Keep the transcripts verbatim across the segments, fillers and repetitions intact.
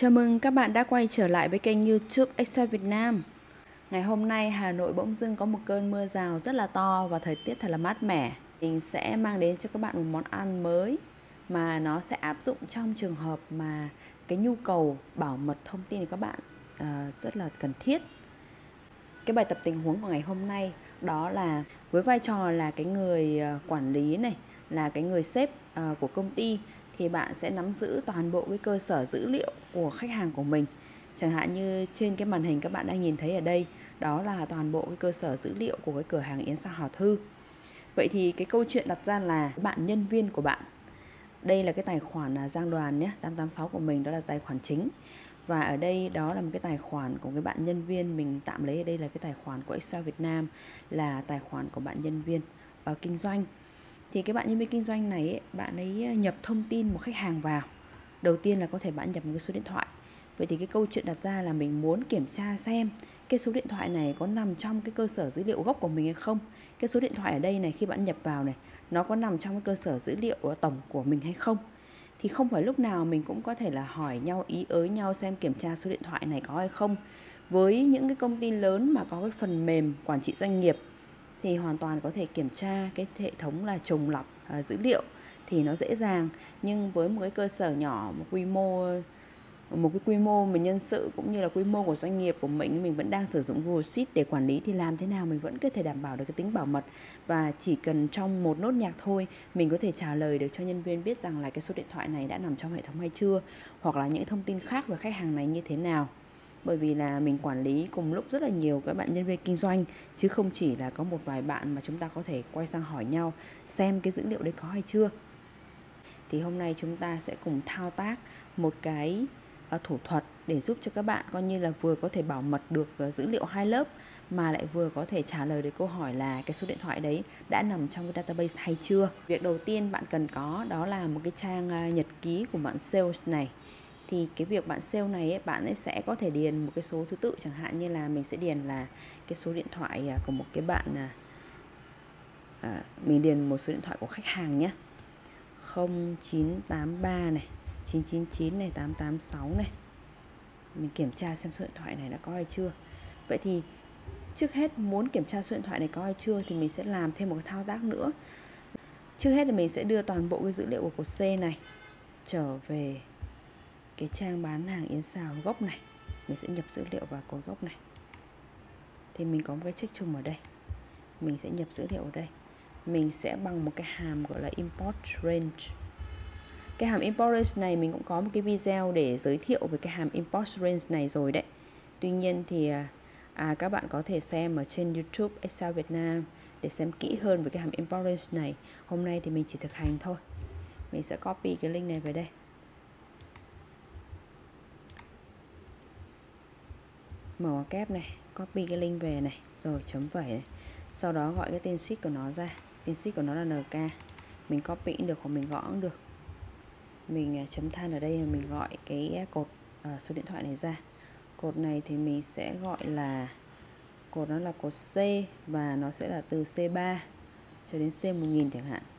Chào mừng các bạn đã quay trở lại với kênh YouTube Excel Việt Nam. Ngày hôm nay Hà Nội bỗng dưng có một cơn mưa rào rất là to và thời tiết thật là mát mẻ. Mình sẽ mang đến cho các bạn một món ăn mới mà nó sẽ áp dụng trong trường hợp mà cái nhu cầu bảo mật thông tin của các bạn uh, rất là cần thiết. Cái bài tập tình huống của ngày hôm nay đó là với vai trò là cái người quản lý này, là cái người sếp uh, của công ty, thì bạn sẽ nắm giữ toàn bộ cái cơ sở dữ liệu của khách hàng của mình. Chẳng hạn như trên cái màn hình các bạn đang nhìn thấy ở đây, đó là toàn bộ cái cơ sở dữ liệu của cái cửa hàng Yến Sa Hảo Thư. Vậy thì cái câu chuyện đặt ra là bạn nhân viên của bạn, đây là cái tài khoản Giang Đoàn nhé, tám tám sáu của mình, đó là tài khoản chính. Và ở đây đó là một cái tài khoản của cái bạn nhân viên, mình tạm lấy ở đây là cái tài khoản của Excel Việt Nam, là tài khoản của bạn nhân viên uh, kinh doanh. Thì cái bạn nhân viên kinh doanh này ấy, bạn ấy nhập thông tin một khách hàng vào. Đầu tiên là có thể bạn nhập một cái số điện thoại. Vậy thì cái câu chuyện đặt ra là mình muốn kiểm tra xem cái số điện thoại này có nằm trong cái cơ sở dữ liệu gốc của mình hay không. Cái số điện thoại ở đây này khi bạn nhập vào này, nó có nằm trong cái cơ sở dữ liệu tổng của mình hay không. Thì không phải lúc nào mình cũng có thể là hỏi nhau, ý ới nhau xem kiểm tra số điện thoại này có hay không. Với những cái công ty lớn mà có cái phần mềm quản trị doanh nghiệp thì hoàn toàn có thể kiểm tra cái hệ thống là trùng lọc uh, dữ liệu thì nó dễ dàng. Nhưng với một cái cơ sở nhỏ, một quy mô một cái quy mô mà nhân sự cũng như là quy mô của doanh nghiệp của mình, mình vẫn đang sử dụng Google Sheet để quản lý, thì làm thế nào mình vẫn có thể đảm bảo được cái tính bảo mật. Và chỉ cần trong một nốt nhạc thôi, mình có thể trả lời được cho nhân viên biết rằng là cái số điện thoại này đã nằm trong hệ thống hay chưa, hoặc là những thông tin khác về khách hàng này như thế nào. Bởi vì là mình quản lý cùng lúc rất là nhiều các bạn nhân viên kinh doanh, chứ không chỉ là có một vài bạn mà chúng ta có thể quay sang hỏi nhau xem cái dữ liệu đấy có hay chưa. Thì hôm nay chúng ta sẽ cùng thao tác một cái thủ thuật để giúp cho các bạn coi như là vừa có thể bảo mật được dữ liệu hai lớp, mà lại vừa có thể trả lời được câu hỏi là cái số điện thoại đấy đã nằm trong cái database hay chưa. Việc đầu tiên bạn cần có đó là một cái trang nhật ký của bạn sales này. Thì cái việc bạn sale này ấy, bạn ấy sẽ có thể điền một cái số thứ tự, chẳng hạn như là mình sẽ điền là cái số điện thoại của một cái bạn, à, mình điền một số điện thoại của khách hàng nhé, không chín tám ba này, chín chín chín này, tám tám sáu này. Mình kiểm tra xem số điện thoại này đã có hay chưa. Vậy thì trước hết muốn kiểm tra số điện thoại này có hay chưa thì mình sẽ làm thêm một cái thao tác nữa. Trước hết là mình sẽ đưa toàn bộ cái dữ liệu của cột C này trở về cái trang bán hàng Yến Sa Hảo gốc này. Mình sẽ nhập dữ liệu vào cột gốc này. Thì mình có một cái check chung ở đây, mình sẽ nhập dữ liệu ở đây. Mình sẽ bằng một cái hàm gọi là import range. Cái hàm import range này mình cũng có một cái video để giới thiệu về cái hàm import range này rồi đấy. Tuy nhiên thì à, các bạn có thể xem ở trên YouTube Excel Việt Nam để xem kỹ hơn về cái hàm import range này. Hôm nay thì mình chỉ thực hành thôi. Mình sẽ copy cái link này về đây. Mở kép này, copy cái link về này, rồi chấm phẩy này. Sau đó gọi cái tên sheet của nó ra. Tên sheet của nó là en ca. Mình copy cũng được hoặc mình gõ cũng được. Mình chấm than ở đây mà mình gọi cái cột uh, số điện thoại này ra. Cột này thì mình sẽ gọi là cột nó là cột C, và nó sẽ là từ C ba cho đến C một nghìn chẳng hạn,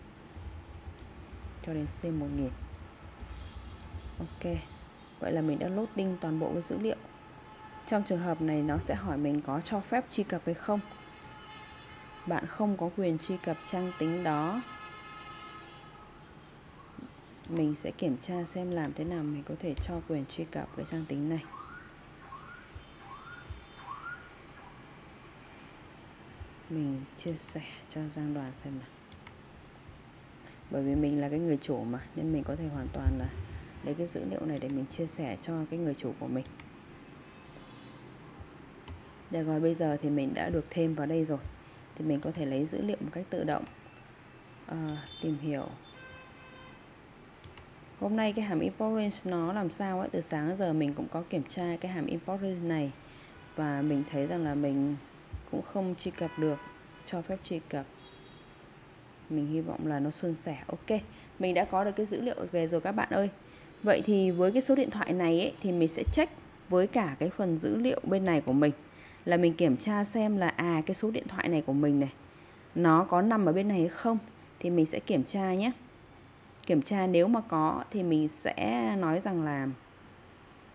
cho đến C một nghìn. Ok, vậy là mình đã loading toàn bộ cái dữ liệu. Trong trường hợp này nó sẽ hỏi mình có cho phép truy cập hay không. Bạn không có quyền truy cập trang tính đó. Mình sẽ kiểm tra xem làm thế nào mình có thể cho quyền truy cập cái trang tính này. Mình chia sẻ cho Giang Đoàn xem nào. Bởi vì mình là cái người chủ mà, nên mình có thể hoàn toàn là lấy cái dữ liệu này để mình chia sẻ cho cái người chủ của mình. Được rồi, bây giờ thì mình đã được thêm vào đây rồi. Thì mình có thể lấy dữ liệu một cách tự động. à, Tìm hiểu. Hôm nay cái hàm import range nó làm sao ấy, từ sáng đến giờ mình cũng có kiểm tra cái hàm import range này, và mình thấy rằng là mình cũng không truy cập được, cho phép truy cập. Mình hy vọng là nó suôn sẻ. Ok, mình đã có được cái dữ liệu về rồi các bạn ơi. Vậy thì với cái số điện thoại này ấy, thì mình sẽ check với cả cái phần dữ liệu bên này của mình, là mình kiểm tra xem là à cái số điện thoại này của mình này nó có nằm ở bên này hay không. Thì mình sẽ kiểm tra nhé. Kiểm tra nếu mà có thì mình sẽ nói rằng là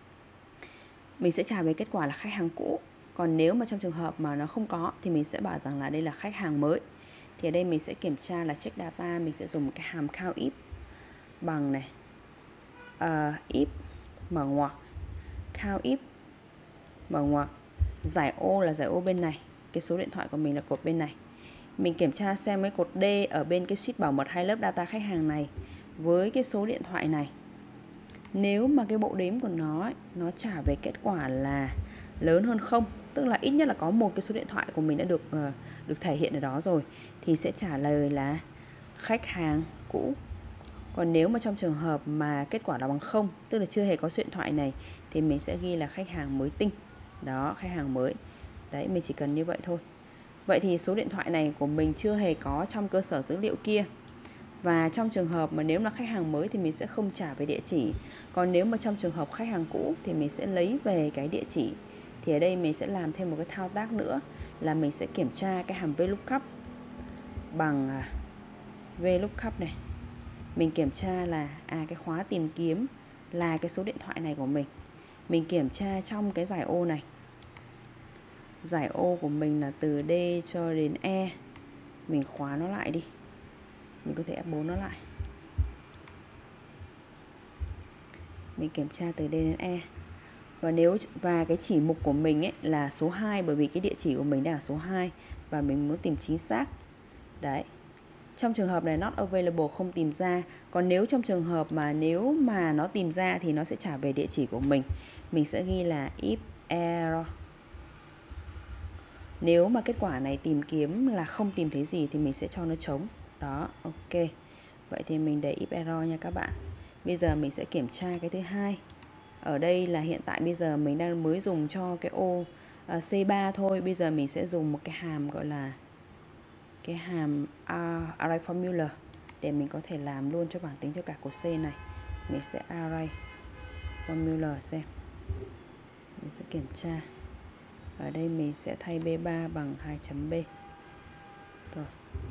mình sẽ trả về kết quả là khách hàng cũ. Còn nếu mà trong trường hợp mà nó không có thì mình sẽ bảo rằng là đây là khách hàng mới. Thì ở đây mình sẽ kiểm tra là check data, mình sẽ dùng cái hàm count if bằng này uh, if mở ngoặc count if mở ngoặc giải ô là giải ô bên này, cái số điện thoại của mình là cột bên này. Mình kiểm tra xem cái cột D ở bên cái sheet bảo mật hai lớp data khách hàng này với cái số điện thoại này, nếu mà cái bộ đếm của nó ấy, nó trả về kết quả là lớn hơn không, tức là ít nhất là có một cái số điện thoại của mình đã được uh, được thể hiện ở đó rồi, thì sẽ trả lời là khách hàng cũ. Còn nếu mà trong trường hợp mà kết quả là bằng không, tức là chưa hề có số điện thoại này, thì mình sẽ ghi là khách hàng mới tinh. Đó, khách hàng mới. Đấy, mình chỉ cần như vậy thôi. Vậy thì số điện thoại này của mình chưa hề có trong cơ sở dữ liệu kia. Và trong trường hợp mà nếu là khách hàng mới thì mình sẽ không trả về địa chỉ. Còn nếu mà trong trường hợp khách hàng cũ thì mình sẽ lấy về cái địa chỉ. Thì ở đây mình sẽ làm thêm một cái thao tác nữa là mình sẽ kiểm tra cái hàm vlookup bằng vlookup này. Mình kiểm tra là à cái khóa tìm kiếm là cái số điện thoại này của mình. Mình kiểm tra trong cái giải ô này. Giải ô của mình là từ D cho đến E. Mình khóa nó lại đi. Mình có thể F bốn nó lại. Mình kiểm tra từ D đến E. Và nếu và cái chỉ mục của mình ấy là số hai, bởi vì cái địa chỉ của mình đang là số hai và mình muốn tìm chính xác. Đấy. Trong trường hợp này not available không tìm ra. Còn nếu trong trường hợp mà nếu mà nó tìm ra thì nó sẽ trả về địa chỉ của mình. Mình sẽ ghi là if error. Nếu mà kết quả này tìm kiếm là không tìm thấy gì thì mình sẽ cho nó trống. Đó, ok. Vậy thì mình để if error nha các bạn. Bây giờ mình sẽ kiểm tra cái thứ hai. Ở đây là hiện tại bây giờ mình đang mới dùng cho cái ô uh, C ba thôi. Bây giờ mình sẽ dùng một cái hàm gọi là cái hàm uh, array formula để mình có thể làm luôn cho bảng tính cho cả cột C này. Mình sẽ array formula xem. Mình sẽ kiểm tra. Ở đây mình sẽ thay B ba bằng hai chấm B. Rồi.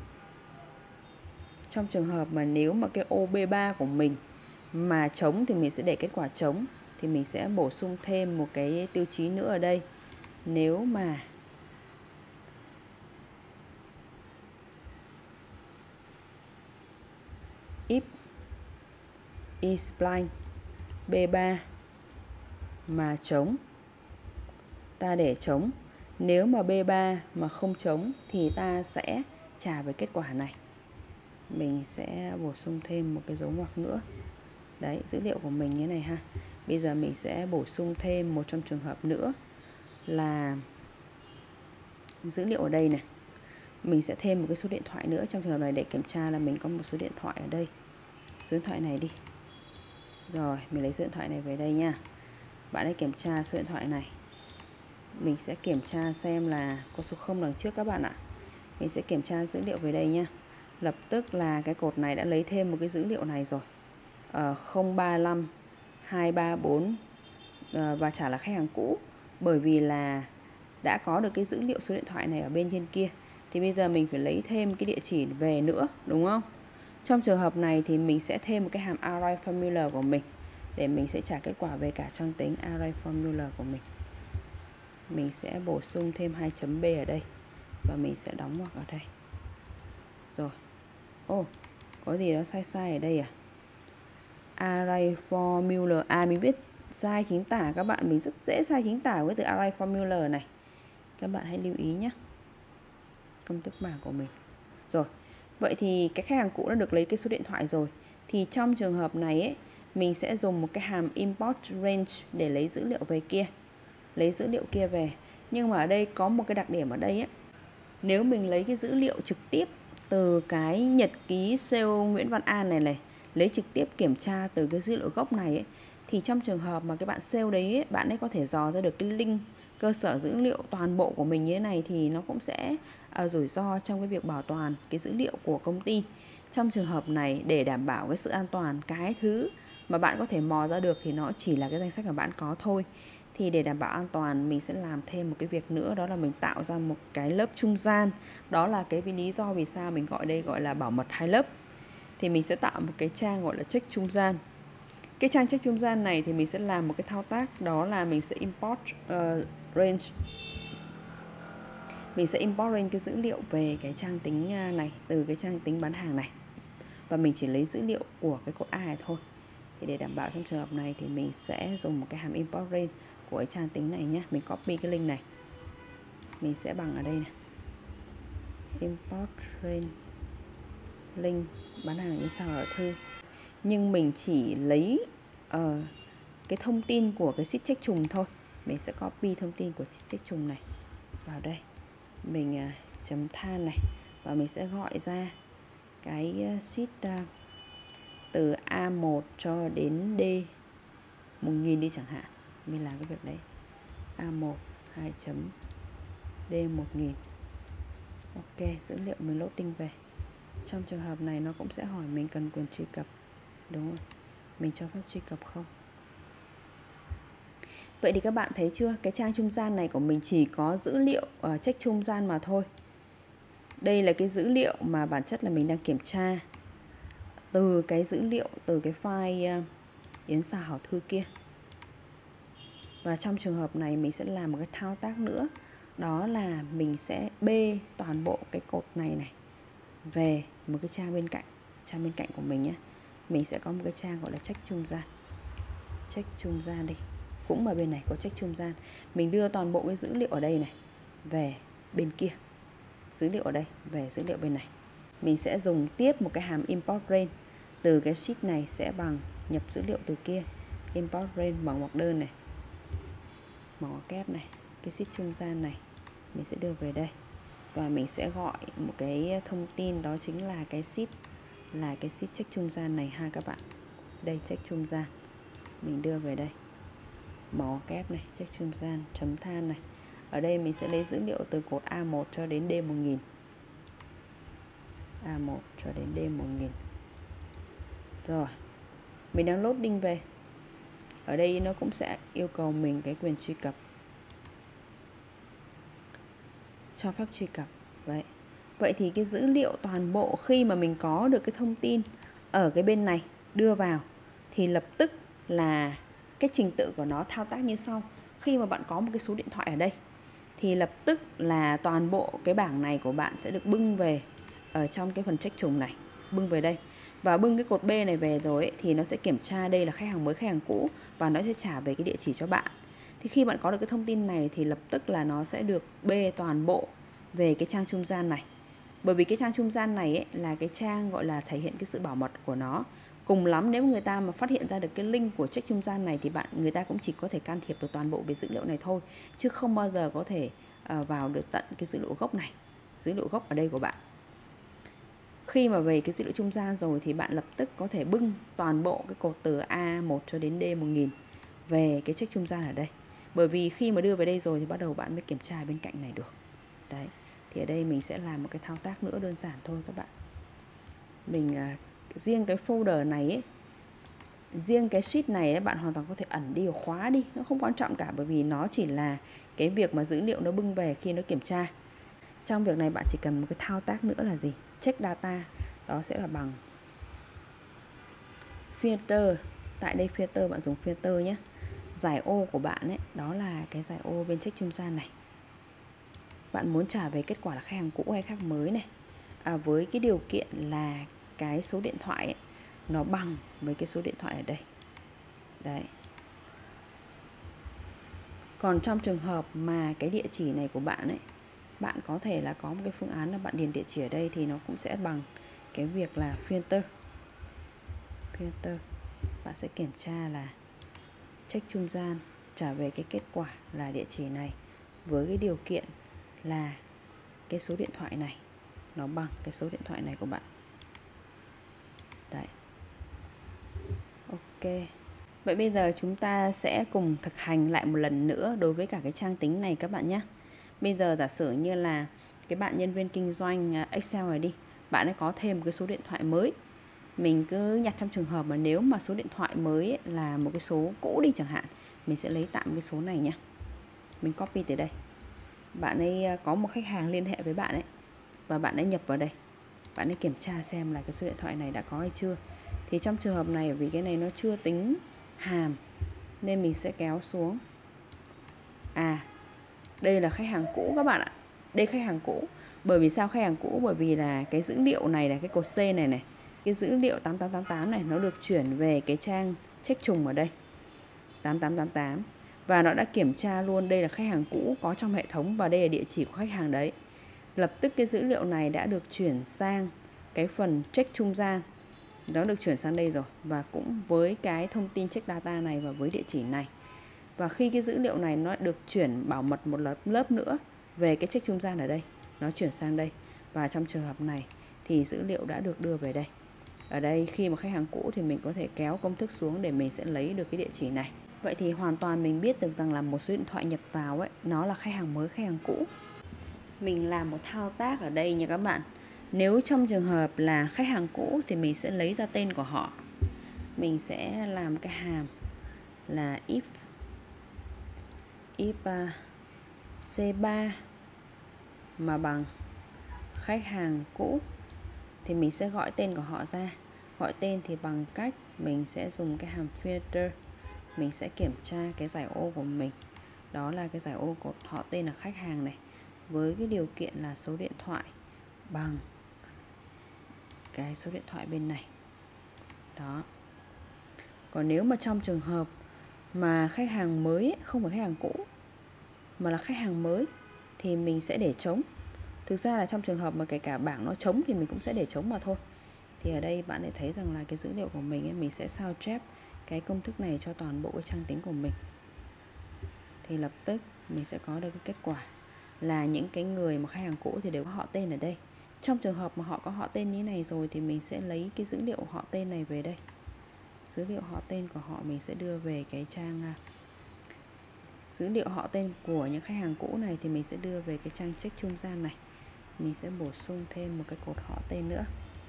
Trong trường hợp mà nếu mà cái ô B ba của mình mà trống thì mình sẽ để kết quả trống. Thì mình sẽ bổ sung thêm một cái tiêu chí nữa ở đây. Nếu mà if is blank B ba mà trống, ta để trống. Nếu mà B ba mà không trống thì ta sẽ trả về kết quả này. Mình sẽ bổ sung thêm một cái dấu ngoặc nữa. Đấy, dữ liệu của mình như này ha. Bây giờ mình sẽ bổ sung thêm một trong trường hợp nữa là dữ liệu ở đây này. Mình sẽ thêm một cái số điện thoại nữa trong trường hợp này để kiểm tra là mình có một số điện thoại ở đây. Số điện thoại này đi. Rồi, mình lấy số điện thoại này về đây nha. Bạn hãy kiểm tra số điện thoại này. Mình sẽ kiểm tra xem là có số không đằng trước các bạn ạ. Mình sẽ kiểm tra dữ liệu về đây nha. Lập tức là cái cột này đã lấy thêm một cái dữ liệu này rồi. Ờ, không ba lăm hai ba bốn ờ, và trả là khách hàng cũ. Bởi vì là đã có được cái dữ liệu số điện thoại này ở bên trên kia. Thì bây giờ mình phải lấy thêm cái địa chỉ về nữa, đúng không? Trong trường hợp này thì mình sẽ thêm một cái hàm array formula của mình để mình sẽ trả kết quả về cả trang tính array formula của mình. Mình sẽ bổ sung thêm hai chấm B ở đây và mình sẽ đóng ngoặc ở đây. Rồi. Ồ, oh, có gì đó sai sai ở đây à? Array formula. À, mình biết sai chính tả các bạn. Mình rất dễ sai chính tả với từ array formula này. Các bạn hãy lưu ý nhé. Công thức bảng của mình. Rồi. Vậy thì cái khách hàng cũ đã được lấy cái số điện thoại rồi. Thì trong trường hợp này ấy, mình sẽ dùng một cái hàm import range để lấy dữ liệu về kia. Lấy dữ liệu kia về. Nhưng mà ở đây có một cái đặc điểm ở đây ấy. Nếu mình lấy cái dữ liệu trực tiếp từ cái nhật ký sale Nguyễn Văn An này này, lấy trực tiếp kiểm tra từ cái dữ liệu gốc này ấy, thì trong trường hợp mà cái bạn sale đấy ấy, bạn ấy có thể dò ra được cái link cơ sở dữ liệu toàn bộ của mình như thế này thì nó cũng sẽ uh, rủi ro trong cái việc bảo toàn cái dữ liệu của công ty. Trong trường hợp này để đảm bảo cái sự an toàn, cái thứ mà bạn có thể mò ra được thì nó chỉ là cái danh sách mà bạn có thôi. Thì để đảm bảo an toàn mình sẽ làm thêm một cái việc nữa, đó là mình tạo ra một cái lớp trung gian. Đó là cái lý do vì sao mình gọi đây gọi là bảo mật hai lớp. Thì mình sẽ tạo một cái trang gọi là check trung gian. Cái trang check trung gian này thì mình sẽ làm một cái thao tác, đó là mình sẽ import uh, range. Mình sẽ import range cái dữ liệu về cái trang tính này từ cái trang tính bán hàng này. Và mình chỉ lấy dữ liệu của cái cột A này thôi. Thì để đảm bảo trong trường hợp này thì mình sẽ dùng một cái hàm import range của cái trang tính này nhé. Mình copy cái link này. Mình sẽ bằng ở đây này. Import range link bán hàng như sau ở thư. Nhưng mình chỉ lấy uh, cái thông tin của cái sheet check trùng thôi. Mình sẽ copy thông tin của sheet check trùng này vào đây. Mình uh, chấm than này. Và mình sẽ gọi ra cái uh, sheet uh, từ A một cho đến D một nghìn đi chẳng hạn. Mình làm cái việc đấy. A một hai chấm D một nghìn. Ok, dữ liệu mình loading về. Trong trường hợp này nó cũng sẽ hỏi mình cần quyền truy cập. Đúng rồi, mình cho phép truy cập không. Vậy thì các bạn thấy chưa, cái trang trung gian này của mình chỉ có dữ liệu ở check trung gian mà thôi. Đây là cái dữ liệu mà bản chất là mình đang kiểm tra từ cái dữ liệu, từ cái file uh, yến xào hảo thư kia. Và trong trường hợp này mình sẽ làm một cái thao tác nữa, đó là mình sẽ bê toàn bộ cái cột này này về một cái trang bên cạnh, trang bên cạnh của mình nhé. Mình sẽ có một cái trang gọi là check trung gian. Check trung gian đi. Cũng ở bên này có check trung gian. Mình đưa toàn bộ cái dữ liệu ở đây này về bên kia. Dữ liệu ở đây về dữ liệu bên này. Mình sẽ dùng tiếp một cái hàm import range. Từ cái sheet này sẽ bằng nhập dữ liệu từ kia. Import range bằng ngoặc đơn này, bằng ngoặc kép này. Cái sheet trung gian này mình sẽ đưa về đây. Và mình sẽ gọi một cái thông tin, đó chính là cái sheet, là cái sheet check trung gian này ha các bạn. Đây, check trung gian. Mình đưa về đây. Mỏ kép này, check trung gian, chấm than này. Ở đây mình sẽ lấy dữ liệu từ cột A một cho đến D một nghìn. A một cho đến D một nghìn. Rồi. Mình đang loading về. Ở đây nó cũng sẽ yêu cầu mình cái quyền truy cập. Cho phép truy cập. Vậy. Vậy thì cái dữ liệu toàn bộ khi mà mình có được cái thông tin ở cái bên này đưa vào thì lập tức là cái trình tự của nó thao tác như sau. Khi mà bạn có một cái số điện thoại ở đây thì lập tức là toàn bộ cái bảng này của bạn sẽ được bưng về ở trong cái phần check trùng này, bưng về đây. Và bưng cái cột B này về rồi ấy, thì nó sẽ kiểm tra đây là khách hàng mới, khách hàng cũ, và nó sẽ trả về cái địa chỉ cho bạn. Thì khi bạn có được cái thông tin này thì lập tức là nó sẽ được bê toàn bộ về cái trang trung gian này. Bởi vì cái trang trung gian này ấy, là cái trang gọi là thể hiện cái sự bảo mật của nó. Cùng lắm nếu người ta mà phát hiện ra được cái link của check trung gian này thì bạn người ta cũng chỉ có thể can thiệp được toàn bộ về dữ liệu này thôi, chứ không bao giờ có thể uh, vào được tận cái dữ liệu gốc này, dữ liệu gốc ở đây của bạn. Khi mà về cái dữ liệu trung gian rồi thì bạn lập tức có thể bưng toàn bộ cái cột từ A một cho đến D một nghìn về cái check trung gian ở đây. Bởi vì khi mà đưa về đây rồi thì bắt đầu bạn mới kiểm tra bên cạnh này được. Đấy. Thì ở đây mình sẽ làm một cái thao tác nữa đơn giản thôi các bạn. Mình uh, riêng cái folder này ấy, riêng cái sheet này ấy, bạn hoàn toàn có thể ẩn đi hoặc khóa đi, nó không quan trọng cả, bởi vì nó chỉ là cái việc mà dữ liệu nó bưng về khi nó kiểm tra. Trong việc này bạn chỉ cần một cái thao tác nữa là gì? Check data, đó sẽ là bằng filter. Tại đây filter bạn dùng filter nhé. Giải ô của bạn ấy, đó là cái giải ô bên check trung gian này. Bạn muốn trả về kết quả là khách hàng cũ hay khách hàng mới này, à, với cái điều kiện là cái số điện thoại ấy, nó bằng với cái số điện thoại ở đây. Đấy. Còn trong trường hợp mà cái địa chỉ này của bạn ấy, bạn có thể là có một cái phương án là bạn điền địa chỉ ở đây thì nó cũng sẽ bằng cái việc là filter. Filter. Bạn sẽ kiểm tra là check trung gian trả về cái kết quả là địa chỉ này với cái điều kiện là cái số điện thoại này nó bằng cái số điện thoại này của bạn. Đấy. Ok. Vậy bây giờ chúng ta sẽ cùng thực hành lại một lần nữa đối với cả cái trang tính này các bạn nhé. Bây giờ giả sử như là cái bạn nhân viên kinh doanh Excel này đi, bạn ấy có thêm một cái số điện thoại mới. Mình cứ nhặt trong trường hợp mà nếu mà số điện thoại mới ấy là một cái số cũ đi chẳng hạn, mình sẽ lấy tạm cái số này nhé. Mình copy từ đây. Bạn ấy có một khách hàng liên hệ với bạn ấy và bạn ấy nhập vào đây. Bạn ấy kiểm tra xem là cái số điện thoại này đã có hay chưa. Thì trong trường hợp này vì cái này nó chưa tính hàm nên mình sẽ kéo xuống. À, đây là khách hàng cũ các bạn ạ. Đây khách hàng cũ. Bởi vì sao khách hàng cũ? Bởi vì là cái dữ liệu này là cái cột C này này, cái dữ liệu tám tám tám tám này nó được chuyển về cái trang check trùng ở đây tám tám tám tám, và nó đã kiểm tra luôn đây là khách hàng cũ có trong hệ thống và đây là địa chỉ của khách hàng đấy. Lập tức cái dữ liệu này đã được chuyển sang cái phần check trung gian, nó được chuyển sang đây rồi, và cũng với cái thông tin check data này và với địa chỉ này. Và khi cái dữ liệu này nó được chuyển bảo mật một lớp, lớp nữa về cái check trung gian ở đây, nó chuyển sang đây, và trong trường hợp này thì dữ liệu đã được đưa về đây. Ở đây khi mà khách hàng cũ thì mình có thể kéo công thức xuống để mình sẽ lấy được cái địa chỉ này. Vậy thì hoàn toàn mình biết được rằng là một số điện thoại nhập vào ấy, nó là khách hàng mới, khách hàng cũ. Mình làm một thao tác ở đây nha các bạn. Nếu trong trường hợp là khách hàng cũ thì mình sẽ lấy ra tên của họ. Mình sẽ làm cái hàm là if if uh, xê ba mà bằng khách hàng cũ thì mình sẽ gọi tên của họ ra. Gọi tên thì bằng cách mình sẽ dùng cái hàm filter. Mình sẽ kiểm tra cái giải ô của mình. Đó là cái giải ô của họ tên là khách hàng này, với cái điều kiện là số điện thoại bằng cái số điện thoại bên này. Đó. Còn nếu mà trong trường hợp mà khách hàng mới ấy, không phải khách hàng cũ mà là khách hàng mới thì mình sẽ để trống. Thực ra là trong trường hợp mà kể cả bảng nó trống thì mình cũng sẽ để trống mà thôi. Thì ở đây bạn để thấy rằng là cái dữ liệu của mình ấy, mình sẽ sao chép cái công thức này cho toàn bộ cái trang tính của mình. Thì lập tức mình sẽ có được cái kết quả là những cái người mà khách hàng cũ thì đều có họ tên ở đây. Trong trường hợp mà họ có họ tên như này rồi thì mình sẽ lấy cái dữ liệu họ tên này về đây. Dữ liệu họ tên của họ mình sẽ đưa về cái trang dữ liệu họ tên của những khách hàng cũ này thì mình sẽ đưa về cái trang check trung gian này. Mình sẽ bổ sung thêm một cái cột họ tên nữa.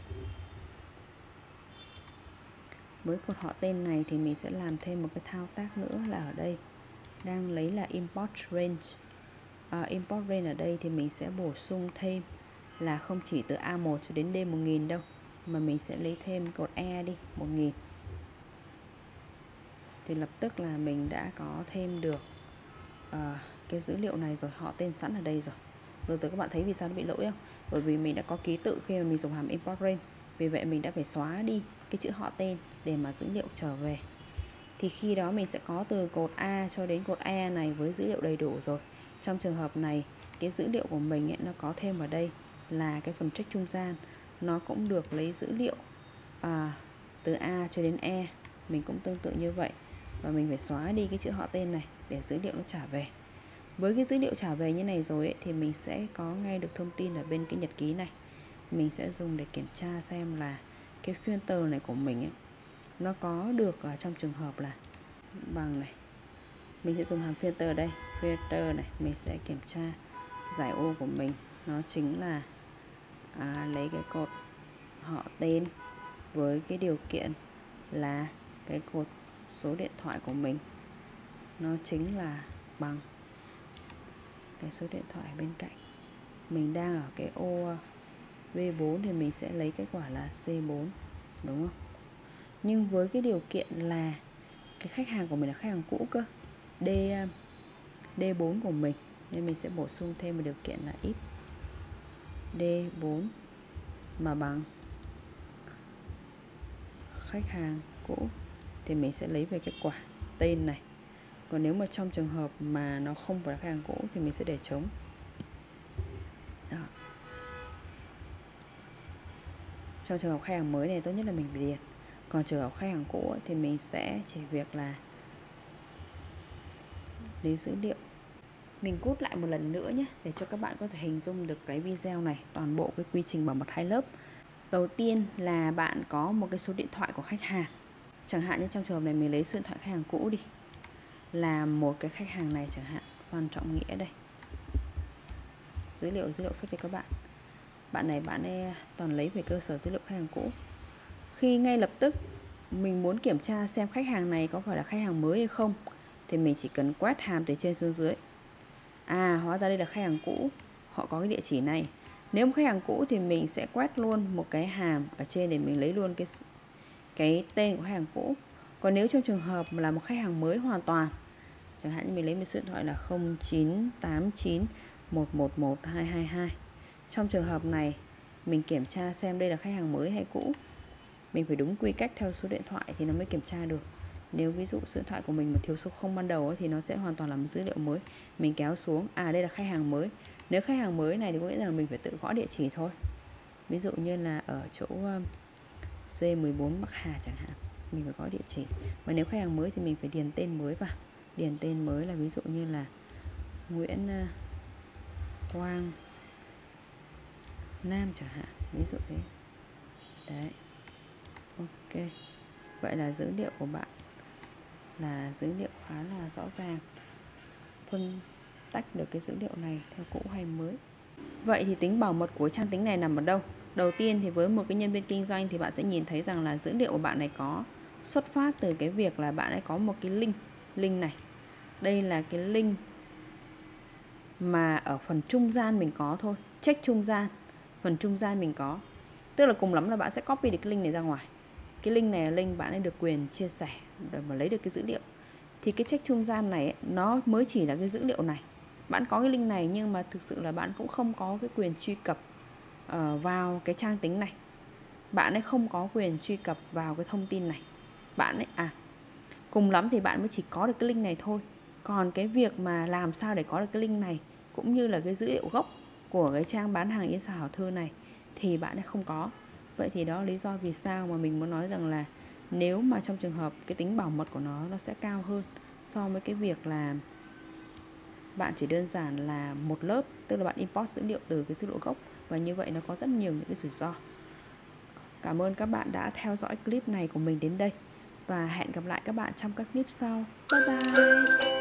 Với cột họ tên này thì mình sẽ làm thêm một cái thao tác nữa là ở đây đang lấy là import range. À, import range ở đây thì mình sẽ bổ sung thêm là không chỉ từ A một cho đến D một nghìn đâu, mà mình sẽ lấy thêm cột E đi, một nghìn. Thì lập tức là mình đã có thêm được uh, cái dữ liệu này rồi, họ tên sẵn ở đây rồi. Rồi rồi các bạn thấy vì sao nó bị lỗi không? Bởi vì mình đã có ký tự khi mà mình dùng hàm import range. Vì vậy mình đã phải xóa đi cái chữ họ tên để mà dữ liệu trở về. Thì khi đó mình sẽ có từ cột A cho đến cột E này với dữ liệu đầy đủ rồi. Trong trường hợp này cái dữ liệu của mình ấy, nó có thêm ở đây là cái phần check trung gian, nó cũng được lấy dữ liệu à, từ A cho đến E. Mình cũng tương tự như vậy, và mình phải xóa đi cái chữ họ tên này để dữ liệu nó trả về. Với cái dữ liệu trả về như này rồi ấy, thì mình sẽ có ngay được thông tin ở bên cái nhật ký này. Mình sẽ dùng để kiểm tra xem là cái filter này của mình ấy, nó có được ở trong trường hợp là bằng này. Mình sẽ dùng hàm filter đây, filter này, mình sẽ kiểm tra giải ô của mình, nó chính là à, lấy cái cột họ tên với cái điều kiện là cái cột số điện thoại của mình nó chính là bằng cái số điện thoại bên cạnh. Mình đang ở cái ô V bốn thì mình sẽ lấy kết quả là C bốn, đúng không? Nhưng với cái điều kiện là cái khách hàng của mình là khách hàng cũ cơ, D D bốn của mình, nên mình sẽ bổ sung thêm một điều kiện là if D bốn mà bằng khách hàng cũ thì mình sẽ lấy về kết quả tên này. Còn nếu mà trong trường hợp mà nó không phải là khách hàng cũ thì mình sẽ để trống. Đó. Trong trường hợp khách hàng mới này tốt nhất là mình phải điền. Còn trường hợp khách hàng cũ thì mình sẽ chỉ việc là lấy dữ liệu. Mình cút lại một lần nữa nhé, để cho các bạn có thể hình dung được cái video này, toàn bộ cái quy trình bảo mật hai lớp. Đầu tiên là bạn có một cái số điện thoại của khách hàng. Chẳng hạn như trong trường hợp này mình lấy số điện thoại khách hàng cũ đi, là một cái khách hàng này chẳng hạn, Phan Trọng Nghĩa đây. Dữ liệu dữ liệu phép đây các bạn. Bạn này bạn ấy toàn lấy về cơ sở dữ liệu khách hàng cũ. Khi ngay lập tức mình muốn kiểm tra xem khách hàng này có phải là khách hàng mới hay không thì mình chỉ cần quét hàm từ trên xuống dưới. À, hóa ra đây là khách hàng cũ, họ có cái địa chỉ này. Nếu khách hàng cũ thì mình sẽ quét luôn một cái hàm ở trên để mình lấy luôn cái cái tên của khách hàng cũ. Còn nếu trong trường hợp là một khách hàng mới hoàn toàn, chẳng hạn như mình lấy một số điện thoại là không chín tám chín một một một hai hai hai. Trong trường hợp này mình kiểm tra xem đây là khách hàng mới hay cũ. Mình phải đúng quy cách theo số điện thoại thì nó mới kiểm tra được. Nếu ví dụ số điện thoại của mình mà thiếu số không ban đầu thì nó sẽ hoàn toàn là một dữ liệu mới. Mình kéo xuống, à đây là khách hàng mới. Nếu khách hàng mới này thì có nghĩa là mình phải tự gõ địa chỉ thôi. Ví dụ như là ở chỗ C mười bốn Bắc Hà chẳng hạn, mình phải gõ địa chỉ. Và nếu khách hàng mới thì mình phải điền tên mới vào. Điền tên mới là ví dụ như là Nguyễn Quang Nam chẳng hạn, ví dụ thế. Đấy. Ok. Vậy là dữ liệu của bạn là dữ liệu khá là rõ ràng, phân tách được cái dữ liệu này theo cũ hay mới. Vậy thì tính bảo mật của trang tính này nằm ở đâu? Đầu tiên thì với một cái nhân viên kinh doanh thì bạn sẽ nhìn thấy rằng là dữ liệu của bạn này có xuất phát từ cái việc là bạn ấy có một cái link. Link này, đây là cái link mà ở phần trung gian mình có thôi, check trung gian, phần trung gian mình có. Tức là cùng lắm là bạn sẽ copy được cái link này ra ngoài. Cái link này là link bạn ấy được quyền chia sẻ để mà lấy được cái dữ liệu. Thì cái check trung gian này ấy, nó mới chỉ là cái dữ liệu này. Bạn có cái link này nhưng mà thực sự là bạn cũng không có cái quyền truy cập uh, vào cái trang tính này. Bạn ấy không có quyền truy cập vào cái thông tin này. Bạn ấy à cùng lắm thì bạn mới chỉ có được cái link này thôi. Còn cái việc mà làm sao để có được cái link này cũng như là cái dữ liệu gốc của cái trang bán hàng Yến Xào Hảo Thư này thì bạn ấy không có. Vậy thì đó là lý do vì sao mà mình muốn nói rằng là nếu mà trong trường hợp cái tính bảo mật của nó nó sẽ cao hơn so với cái việc là bạn chỉ đơn giản là một lớp, tức là bạn import dữ liệu từ cái dữ liệu gốc, và như vậy nó có rất nhiều những cái rủi ro. Cảm ơn các bạn đã theo dõi clip này của mình đến đây và hẹn gặp lại các bạn trong các clip sau. Bye bye.